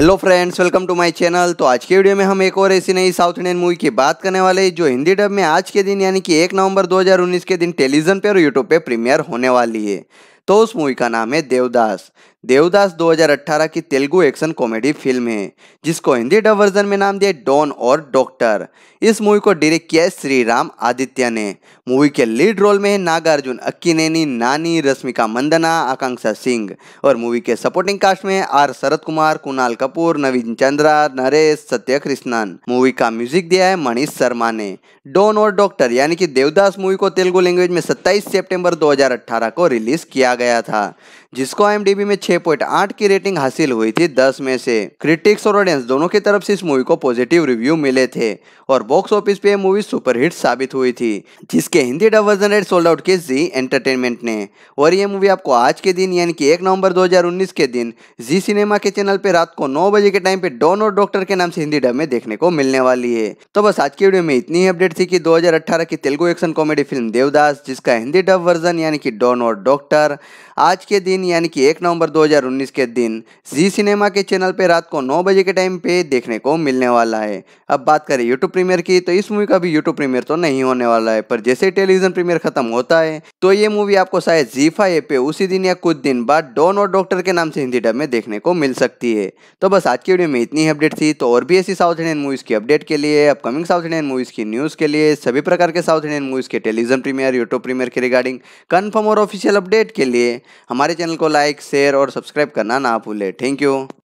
Hello friends, welcome to my channel. तो आज के वीडियो में हम एक और ऐसी नई साउथ इंडियन मूवी की बात करने वाले हैं जो हिंदी डब में आज के दिन यानी कि 1 नवंबर 2019 के दिन टेलीविजन पे और यूट्यूब पे प्रीमियर होने वाली है। तो उस मूवी का नाम है देवदास। देवदास 2018 की तेलुगु एक्शन कॉमेडी फिल्म है जिसको हिंदी डब वर्जन में नाम दिया डॉन और डॉक्टर। इस मूवी को डायरेक्ट किया है श्रीराम आदित्य ने। मूवी के लीड रोल में है नागार्जुन, अक्किनेनी, नानी, रश्मिका मंदना, आकांक्षा सिंह और मूवी के सपोर्टिंग कास्ट में आर शरद कुमार, कुणाल कपूर, नवीन चंद्रा, नरेश, सत्य कृष्णन। मूवी का म्यूजिक दिया है मनीष शर्मा ने। डॉन और डॉक्टर यानी कि देवदास मूवी को तेलुगु लैंग्वेज में 27 सितंबर 2018 को रिलीज किया गया था जिसको IMDb में 6.8 की रेटिंग हासिल हुई थी 10 में से। क्रिटिक्स और ऑडियंस दोनों की तरफ से इस मूवी को पॉजिटिव रिव्यू मिले थे और बॉक्स ऑफिस पे मूवी सुपरहिट साबित हुई थी जिसके Hindi dub version rate sold out की जी एंटरटेनमेंट ने। और ये मूवी आपको आज के दिन यानी कि 1 नवंबर 2019 के दिन जी सिनेमा के चैनल पे रात को 9 बजे के टाइम पे डॉन और डॉक्टर के नाम से हिंदी डब में देखने को मिलने वाली है। तो बस आज की वीडियो में इतनी ही अपडेट थी कि 2018 की Telugu action comedy film Devadas जिसका हिंदी डब वर्जन यानी कि डॉन और डॉक्टर आज के दिन यानी कि 1 नवंबर 2019 के दिन जी सिनेमा के चैनल पे रात को 9 बजे के टाइम पे देखने को मिलने वाला है। अब बात करें यूट्यूब प्रीमियर की तो इस मूवी का भी यूट्यूब प्रीमियर तो नहीं होने वाला है, पर जैसे ही टेलीविजन प्रीमियर खत्म होता है तो ये मूवी आपको शायद ZEE5 ऐप पे उसी दिन या कुछ दिन बाद डॉन और डॉक्टर के नाम से हिंदी डब में देखने को मिल सकती है। तो बस आज की वीडियो में इतनी अपडेट थी। तो और भी ऐसी साउथ इंडियन मूवीज की अपडेट के लिए, अपकमिंग साउथ इंडियन मूवीज की न्यूज़ के लिए, सभी प्रकार के साउथ इंडियन मूवीज के टेलीविजन प्रीमियर, यूट्यूब प्रीमियर के रिगार्डिंग कन्फर्म और ऑफिशियल अपडेट के लिए हमारे चैनल को लाइक, शेयर और सब्सक्राइब करना ना भूलें। Thank you.